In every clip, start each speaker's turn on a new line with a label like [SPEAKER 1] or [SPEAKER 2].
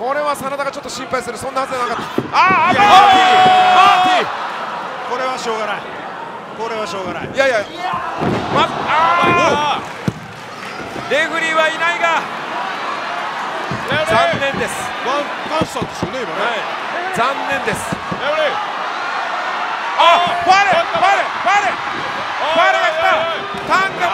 [SPEAKER 1] これは真田がちょっと心配する、そんなはずじゃなかった。マーティ、
[SPEAKER 2] これはしょうがない、これはしょうがない。
[SPEAKER 1] いやいや、レフリーはいないが残念です。
[SPEAKER 2] ガンスタンですよね、今ね。
[SPEAKER 1] 残念です。ファーレが来た。タンが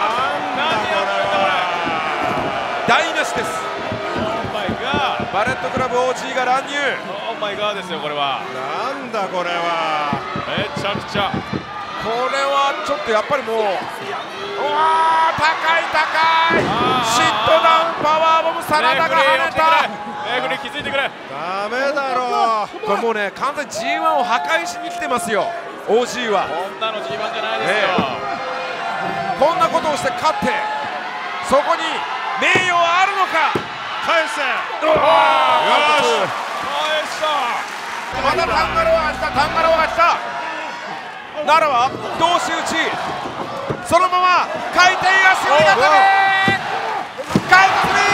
[SPEAKER 1] 台無しです。バレットクラブ OG が乱入。
[SPEAKER 3] オーマイガーですよ、これは。
[SPEAKER 2] なんだこれは。
[SPEAKER 3] めちゃくちゃ。
[SPEAKER 1] これはちょっとやっぱりもう、うわー、高い高い、シットダウンパワーボム、真田が跳ねた。
[SPEAKER 3] レフリー気づいてくれ。
[SPEAKER 2] ダメだろう。
[SPEAKER 1] これもうね、完全に G1 を破壊しに来てますよ、OG は。
[SPEAKER 3] こんなの G1 じゃないですよ。
[SPEAKER 1] こんなことをして勝って、そこに名誉はあるのか。
[SPEAKER 2] 返せ。
[SPEAKER 1] よし、
[SPEAKER 3] 返した。
[SPEAKER 1] またタンガロアが来た、タンガロアが来た。ならば同士打ち、そのまま回転足折り固め、カウントスリ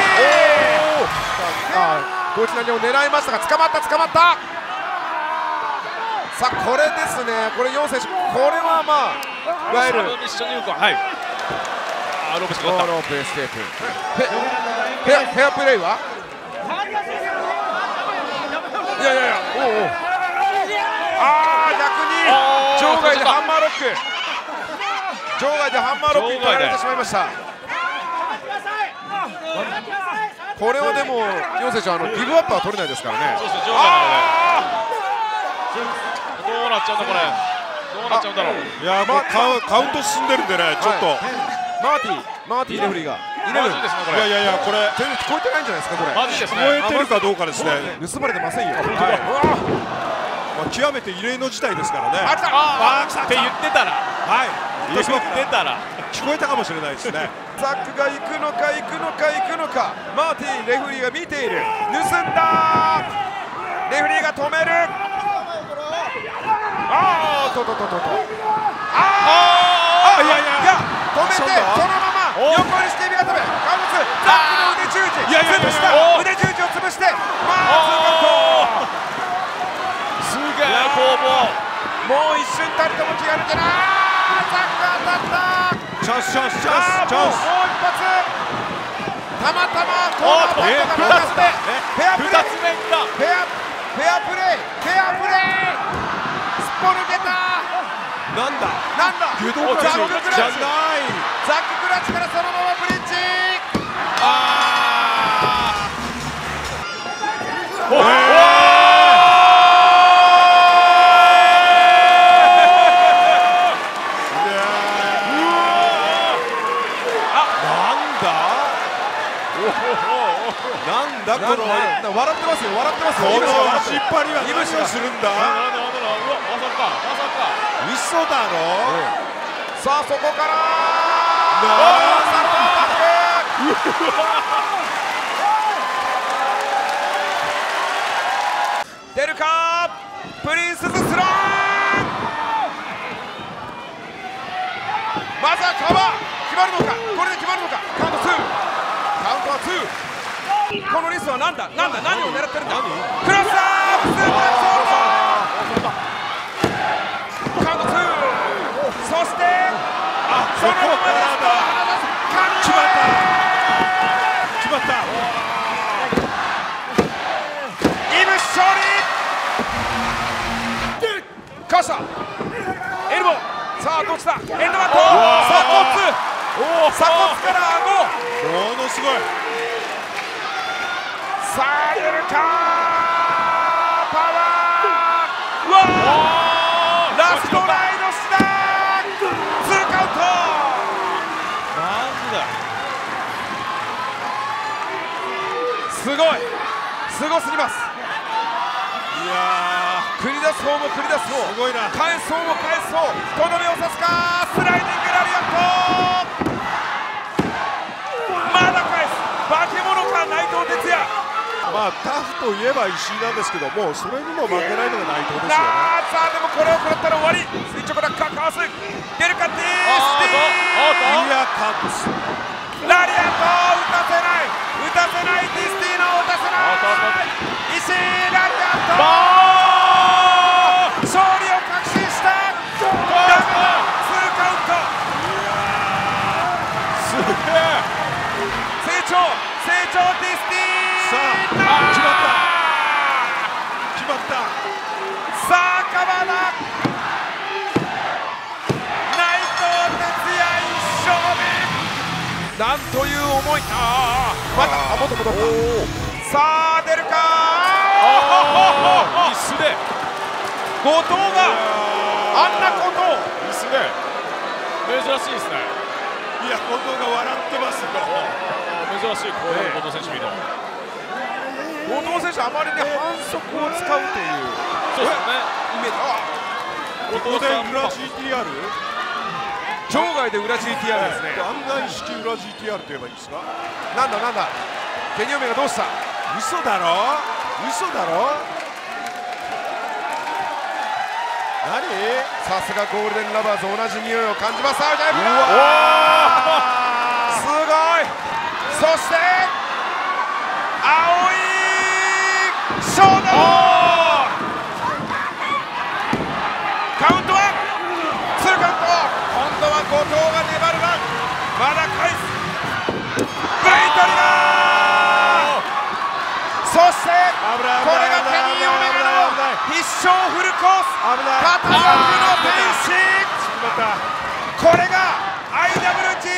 [SPEAKER 1] ー。ゴチナニを狙いましたが捕まった、捕まった。さあこれですね、これ4選手、これはまあいわゆる
[SPEAKER 3] ミッション入魂、はい。ロープしかった。
[SPEAKER 1] ロープエスケープ。フェアプレーは？いやいやいや、おうおう。逆に場外でハンマーロック、場外でハンマーロックに取られてしまいました。これはでも4選手ギブアップは取れないですからね。
[SPEAKER 3] そうですね、場外なので。どうなっちゃうんだこれ。どうなっちゃうんだろう。
[SPEAKER 2] いや、カウント進んでるんでね、ちょっと。
[SPEAKER 1] マーティレフリーが
[SPEAKER 3] マジですね、これ。
[SPEAKER 2] いやこれ
[SPEAKER 1] 全然聞こえてないんじゃないですか、これ。
[SPEAKER 3] マジですね。
[SPEAKER 2] 聞こえてるかどうかですね。
[SPEAKER 1] 盗まれてませんよ。
[SPEAKER 2] 極めて異例の事態ですからね。
[SPEAKER 3] って言ってたら、
[SPEAKER 2] はい、
[SPEAKER 3] 言ってたら
[SPEAKER 2] 聞こえたかもしれないですね。
[SPEAKER 1] ザックが行くのか行くのか行くのか、マーティレフリーが見ている。盗んだ。レフリーが止める。いや止めて、そのまま横にして指固め、カウント。ザックの腕十字潰した。腕十字を潰して、ツーカウント。
[SPEAKER 3] すげえ攻防。
[SPEAKER 1] もう一瞬たりとも気が抜けない。ザック当たった。
[SPEAKER 2] チャンスチャンスチャンスチャンス。
[SPEAKER 1] もう一発。たまたまコーナーパットが2つ目。フェアプレー。フェアプレー。すっぽ抜けた。
[SPEAKER 2] なんだ
[SPEAKER 1] ザッククラッチ。ザッククラッチからそのままブリッジ。
[SPEAKER 2] なんだこの
[SPEAKER 1] 笑ってますよ、笑ってますよ。
[SPEAKER 2] この足っ張りは何をするんだ。
[SPEAKER 3] まさか
[SPEAKER 2] 嘘だろ。
[SPEAKER 1] さあそこから出るか、プリンスズスローン。まずはカバー決まるのか、これで決まるのか。カウント2、カウントは2。このリストは何だ、何を狙ってるんだ。クロスアップスーパーソード。カウント2。そしてそのまま
[SPEAKER 2] 決まった。
[SPEAKER 1] イブ勝利。かわしたエルボー。さあどっちだ、エンドバット。鎖骨から顎。
[SPEAKER 2] ものすごい。
[SPEAKER 1] さあ出るか、パワー。ラストライドした。ツーカウント。
[SPEAKER 3] なんだ。
[SPEAKER 1] すごすぎます。
[SPEAKER 2] いや
[SPEAKER 1] 繰り出す方も繰り出す方、
[SPEAKER 2] すごいな。
[SPEAKER 1] 返す方も返す方、とどめを刺すか。スライディングラリアット。まだ返す。化け物か、内藤哲也。
[SPEAKER 2] タフといえば石井なんですけども、それにも負けないのが内藤ですよね。
[SPEAKER 1] さあでもこれを食らったら終わり。垂直落下かわす。出るか、ティースティー。
[SPEAKER 2] いや、カッツ。
[SPEAKER 1] ラリアット打たせない、ティスティーノを打たせない。 しいライアウト、勝利を確信した。だがフルカウント。
[SPEAKER 2] すげえ
[SPEAKER 1] 成長ディスティ
[SPEAKER 2] さ
[SPEAKER 1] ー。
[SPEAKER 2] あ決まった
[SPEAKER 1] さあ鎌田、内藤哲也1勝目。なんという思い。また元々さあ出るか。
[SPEAKER 3] 椅子で
[SPEAKER 1] 後藤があんなこと。
[SPEAKER 3] 椅子で珍しいですね。
[SPEAKER 2] いや後藤が笑ってますよ。
[SPEAKER 3] 珍しいこういう後藤選手見るの。
[SPEAKER 1] 後藤選手あまりね反則を使うという
[SPEAKER 3] そうですね。
[SPEAKER 1] イメージ。
[SPEAKER 2] ここで裏 GTR
[SPEAKER 1] 場外で裏 GTR ですね。
[SPEAKER 2] 案外式裏 GTR と言えばいいですか。
[SPEAKER 1] なんだケニオメがどうした。
[SPEAKER 2] 嘘だろ何。
[SPEAKER 1] さすがゴールデンラバーズ、同じ匂いを感じます。すごい。そして青いショート。カウントはツーカウント。今度は後藤が粘るがまだ返す。ブレイトリガー。そしてこれがケニー・オメガの必勝フルコース肩枠の天使。これが IWGP